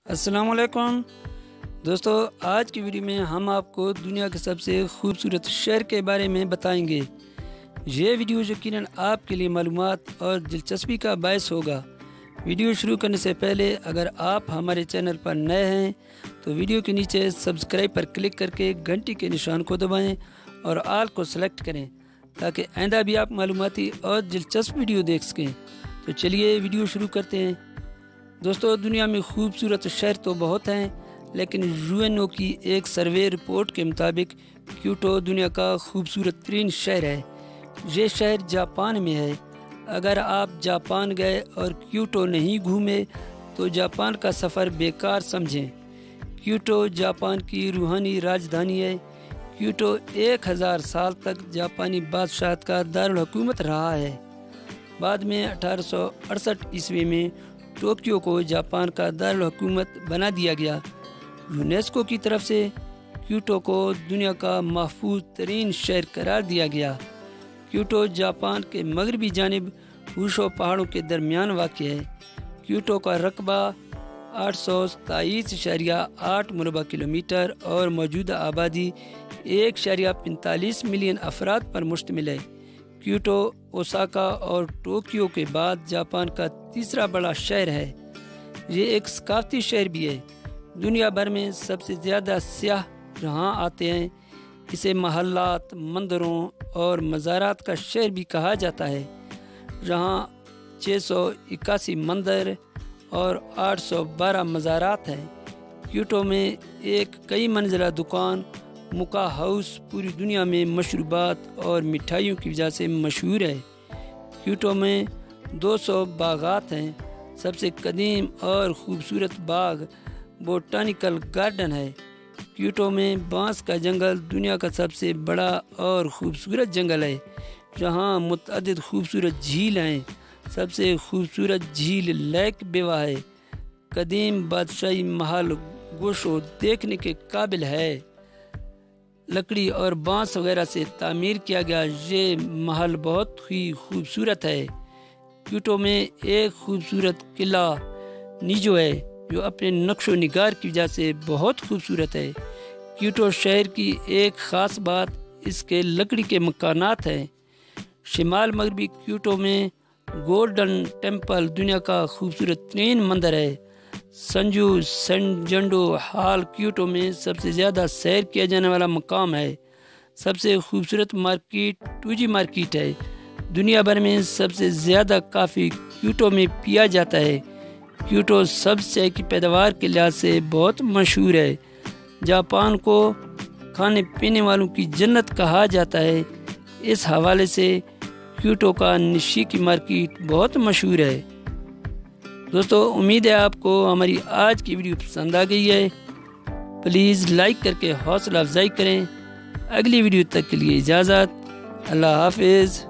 السلام علیکم دوستو، آج کی ویڈیو میں ہم آپ کو دنیا کے سب سے خوبصورت شہر کے بارے میں بتائیں گے۔ یہ ویڈیو یقیناً آپ کے لیے معلومات اور دلچسپی کا باعث ہوگا۔ ویڈیو شروع کرنے سے پہلے اگر آپ ہمارے چینل پر نئے ہیں تو ویڈیو کے نیچے سبسکرائب پر کلک کر کے گھنٹی کے نشان کو دبائیں اور آل کو سلیکٹ کریں تاکہ آئندہ بھی آپ معلوماتی اور دلچسپ ویڈیو دیکھ سکیں۔ تو چلیے ویڈیو شروع کرتے ہیں۔ دوستو، دنیا میں خوبصورت شہر تو بہت ہیں، لیکن UNO کی ایک سروے رپورٹ کے مطابق کیوٹو دنیا کا خوبصورت ترین شہر ہے۔ یہ شہر جاپان میں ہے۔ اگر آپ جاپان گئے اور کیوٹو نہیں گھومے تو جاپان کا سفر بیکار سمجھیں۔ کیوٹو جاپان کی روحانی راجدھانی ہے۔ کیوٹو 1000 سال تک جاپانی بادشاہت کا دارالحکومت رہا ہے۔ بعد میں 1868 عیسوی میں ٹوکیو کو جاپان کا دارالحکومت بنا دیا گیا۔ یونیسکو کی طرف سے کیوٹو کو دنیا کا محفوظ ترین شہر قرار دیا گیا۔ کیوٹو جاپان کے مغربی جانب ہوشو پہاڑوں کے درمیان واقع ہے۔ کیوٹو کا رقبہ 827.8 مربع کلومیٹر اور موجودہ آبادی 1.45 ملین افراد پر مشتمل ہے۔ کیوٹو اوساکا اور ٹوکیو کے بعد جاپان کا تیسرا بڑا شہر ہے۔ یہ ایک ثقافتی شہر بھی ہے۔ دنیا بھر میں سب سے زیادہ سیاح یہاں آتے ہیں۔ اسے محلات، مندروں اور مزارات کا شہر بھی کہا جاتا ہے۔ یہاں 681 مندر اور 812 مزارات ہیں۔ کیوٹو میں ایک کئی منزلہ دکان موکا ہاؤس پوری دنیا میں مشروبات اور مٹھائیوں کی وجہ سے مشہور ہے۔ کیوٹو میں 200 باغات ہیں۔ سب سے قدیم اور خوبصورت باغ بوٹانیکل گارڈن ہے۔ کیوٹو میں بانس کا جنگل دنیا کا سب سے بڑا اور خوبصورت جنگل ہے۔ جہاں متعدد خوبصورت جھیل ہیں۔ سب سے خوبصورت جھیل لیک بیوا ہے۔ قدیم بادشاہی محل گوشو دیکھنے کے قابل ہے۔ لکڑی اور بانس وغیرہ سے تعمیر کیا گیا یہ محل بہت ہی خوبصورت ہے۔ کیوٹو میں ایک خوبصورت قلعہ نیجو ہے جو اپنے نقش و نگار کی وجہ سے بہت خوبصورت ہے۔ کیوٹو شہر کی ایک خاص بات اس کے لکڑی کے مکانات ہیں۔ شمال مغربی کیوٹو میں گولڈن ٹیمپل دنیا کا خوبصورت ترین مندر ہے۔ سنجو سینجنڈو ہال کیوٹو میں سب سے زیادہ سیر کیا جانے والا مقام ہے۔ سب سے خوبصورت مارکیٹ ٹوجی مارکیٹ ہے۔ دنیا بھر میں سب سے زیادہ کافی کیوٹو میں پیا جاتا ہے۔ کیوٹو سبز چائے کی پیداوار کے لحاظ سے بہت مشہور ہے۔ جاپان کو کھانے پینے والوں کی جنت کہا جاتا ہے۔ اس حوالے سے کیوٹو کا نشی کی مارکیٹ بہت مشہور ہے۔ دوستو، امید ہے آپ کو ہماری آج کی ویڈیو پسند آ گئی ہے۔ پلیز لائک کر کے حوصلہ افزائی کریں۔ اگلی ویڈیو تک کے لیے اجازت۔ اللہ حافظ۔